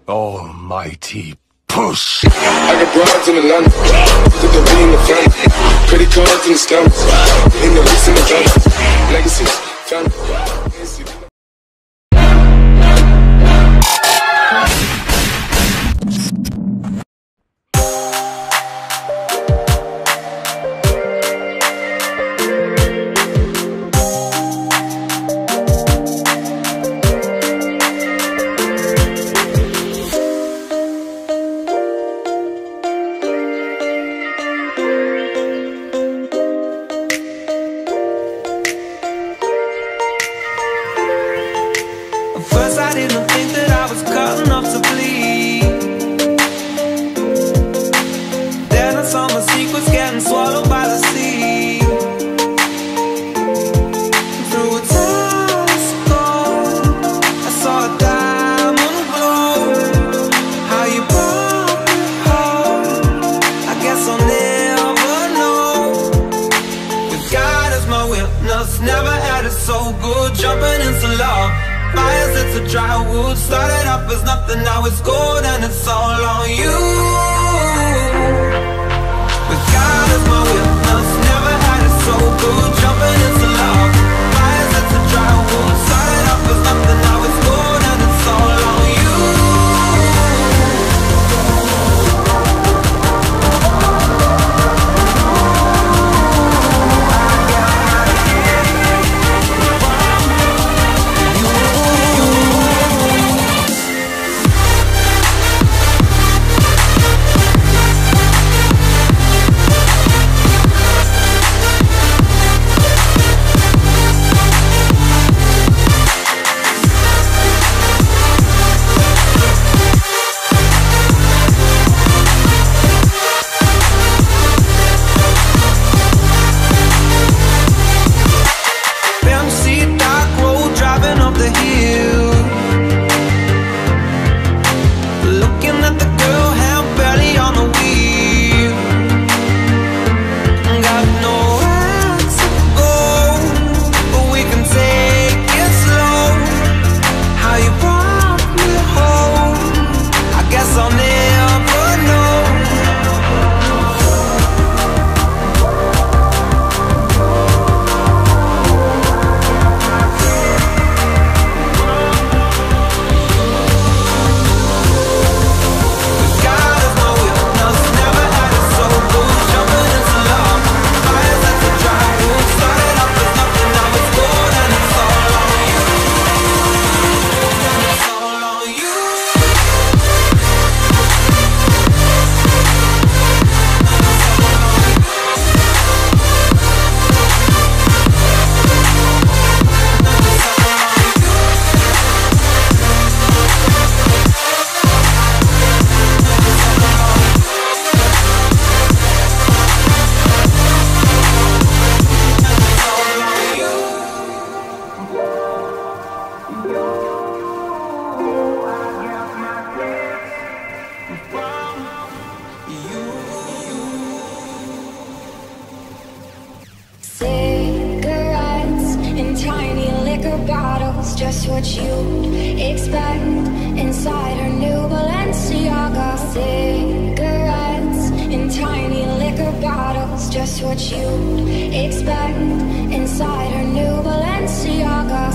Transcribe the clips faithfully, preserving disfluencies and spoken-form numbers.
Almighty push. I got broads in Atlanta, took the V in the front, credit cards in the scammers, in the lease in the van, legacies, family. First I didn't think that I was cut enough to bleed. Then I saw my secrets getting swallowed by the sea. Through a telescope I saw a diamond glow. How you brought me home, I guess I'll never know. With God as my witness, never had it so good. Jumping into love, fires, it's a dry wood. Started off as nothing, now it's gold, and it's all on you. With God as my witness, never had it so good. Jumping into love, fires, it's a dry wood. Started off as nothing, now it's gold, and it's all on you. Cigarettes in tiny liquor bottles, just what you'd expect inside her new Balenciaga. Cigarettes in tiny liquor bottles, just what you'd expect inside her new Balenciaga.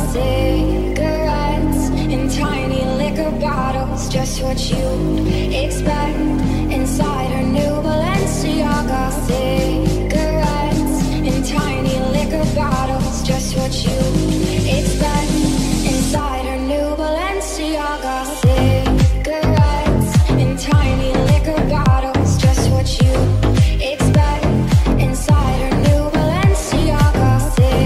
Cigarettes in tiny liquor bottles, just what you'd expect inside her new Balenciaga. Cigarettes in tiny liquor bottles, just what you expect inside her new Balenciaga. Cigarettes in tiny liquor bottles, just what you expect inside her new Balenciaga.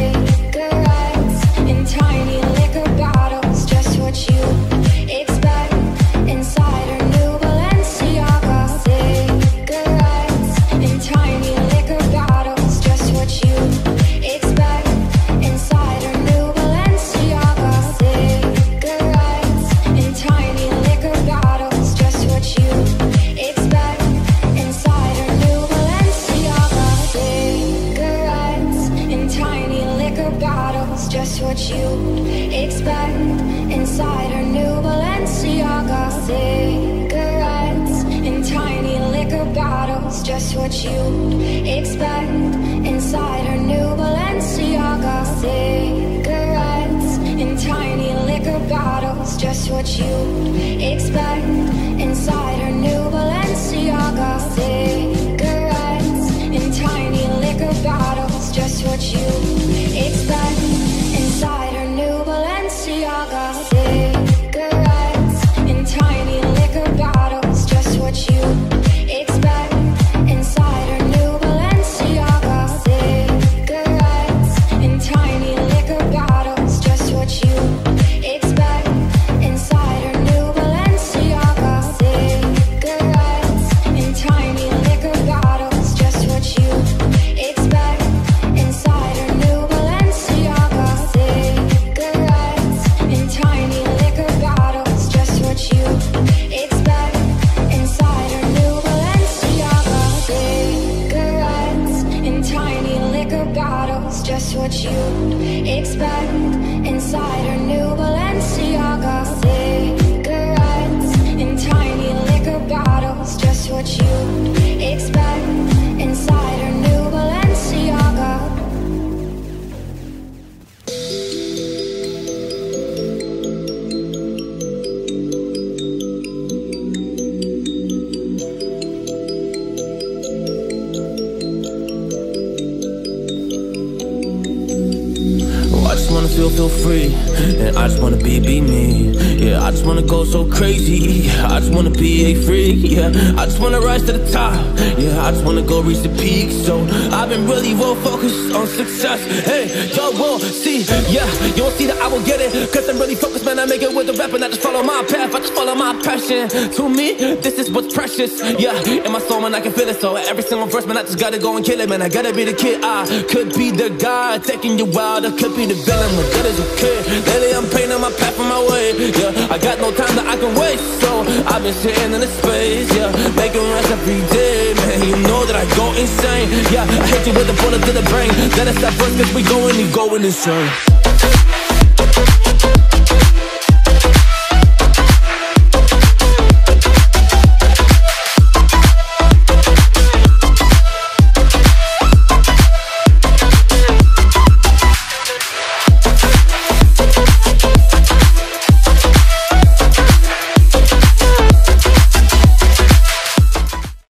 Cigarettes in tiny liquor bottles, just what you expect inside her new Balenciaga. Cigarettes in tiny liquor bottles, just what you expect inside her new Balenciaga. Cigarettes in tiny liquor bottles, just what you expect inside her new Balenciaga. Cigarettes in tiny liquor bottles, just what you expect inside her new Balenciaga. bottles, just what you'd expect. Inside her new Balenciaga, cigarettes in tiny liquor bottles, just what you'd expect. Inside her new Balenciaga, cigarettes in tiny liquor bottles, just what you'd expect. Inside her new Balenciaga, cigarettes in tiny liquor bottles, just what you expect. Inside her new Balenciaga, cigarettes in tiny liquor bottles, just what you expect. Inside her new Balenciaga, cigarettes in tiny liquor bottles, just what you expect. Inside her new Balenciaga, cigarettes in tiny liquor bottles, just what you expect. Inside her new Balenciaga, cigarettes in tiny liquor bottles, just what you expect. Inside her new Balenciaga, cigarettes in tiny liquor bottles, just what you expect. Inside her new Balenciaga. I just wanna feel, feel free, and I just wanna be, be me. Yeah, I just wanna go so crazy. I just wanna be a freak. Yeah, I just wanna rise to the top. Yeah, I just wanna go reach the peak. So I've been really well focused on success. Hey, y'all will see. Yeah, you won't see that I will get it, cause I'm really focused, man. I make it with the rap and I just follow my path. I just follow my passion. To me, this is what's precious. Yeah, in my soul, man, I can feel it. So every single verse, man, I just gotta go and kill it, man. I gotta be the kid. I could be the guy taking you wild. I could be the villain, but good as a kid. Lately I'm painting my path on my way. Yeah, I got no time that I can waste, so I've been sitting in the space. Yeah, making rest every day, man. You know that I go insane. Yeah, I hit you with a bullet to the brain. Then it's that first, cause we going, you going insane.